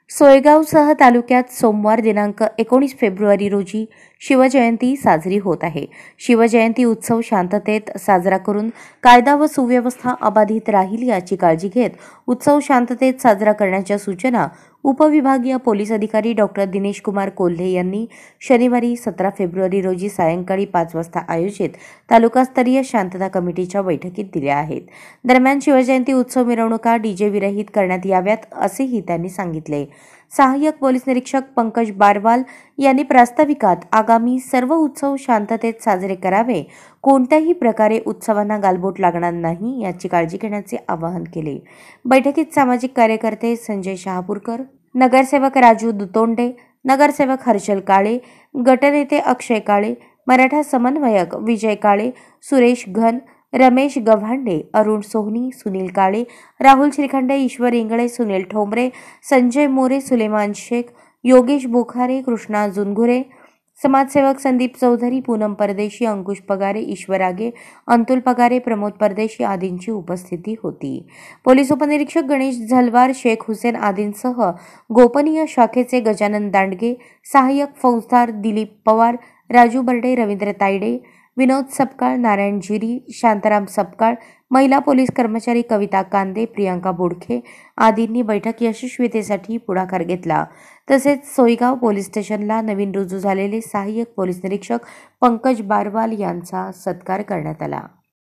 सोयगावसह तालुक्यात सोमवार दिनांक 19 फेब्रुवारी रोजी शिवजयंती साजरी होत आहे। शिवजयंती उत्सव शांततेत साजरा करून कायदा व सुव्यवस्था अबाधित राहील याची काळजी घेत उत्सव शांततेत साजरा करण्याच्या सूचना उपविभागीय पोलीस अधिकारी डॉक्टर दिनेश कुमार कोल्हे यांनी शनिवारी 17 फेब्रुवारी रोजी सायंकाळी 5 वाजता आयोजित तालुकास्तरीय शांतता कमिटीच्या बैठकीत दिल्या आहेत। दरम्यान शिवजयंती उत्सव मिरवणुका डीजे विरहित करण्यात याव्यात असेही त्यांनी सांगितले। सहाय्यक पोलीस निरीक्षक पंकज बारवाल यांनी प्रास्ताविकात आगामी सर्व उत्सव शांततेत साजरे करावे, कोणत्याही प्रकारे उत्सवांना गालबोट लागणार नाही याची काळजी घेण्याचे आवाहन केले। बैठकीत सामाजिक कार्यकर्ते संजय शहापूरकर, नगरसेवक राजू दुतोंडे, नगरसेवक हर्षल काळे, गटनेते अक्षय काळे, मराठा समन्वयक विजय काळे, सुरेश घन, रमेश गव्हांडे, अरुण सोहनी, सुनील काळे, राहुल श्रीखंडे, ईश्वर इंगळे, सुनील ठोंबरे, संजय मोरे, सुलेमान शेख, योगेश बोखारे, कृष्णा जुनघुरे, समाजसेवक संदीप चौधरी, पूनम परदेशी, अंकुश पगारे, ईश्वर आगे, अंतुल पगारे, प्रमोद परदेशी आदींची उपस्थिती होती। पोलीस उपनिरीक्षक गणेश झलवार, शेख हुसेन आदींसह गोपनीय शाखेचे गजानन दांडगे, सहाय्यक फौजदार दिलीप पवार, राजू बर्डे, रवींद्र तायडे, विनोद सपकाळ, नारायण जिरी, शांताराम सपकाळ, महिला पोलीस कर्मचारी कविता कांदे, प्रियांका बोडखे आदींनी बैठक यशस्वीतेसाठी पुढाकार घेतला। तसेच सोयगाव पोलीस स्टेशनला नवीन रुजू झालेले सहाय्यक पोलीस निरीक्षक पंकज बारवाल यांचा सत्कार करण्यात आला।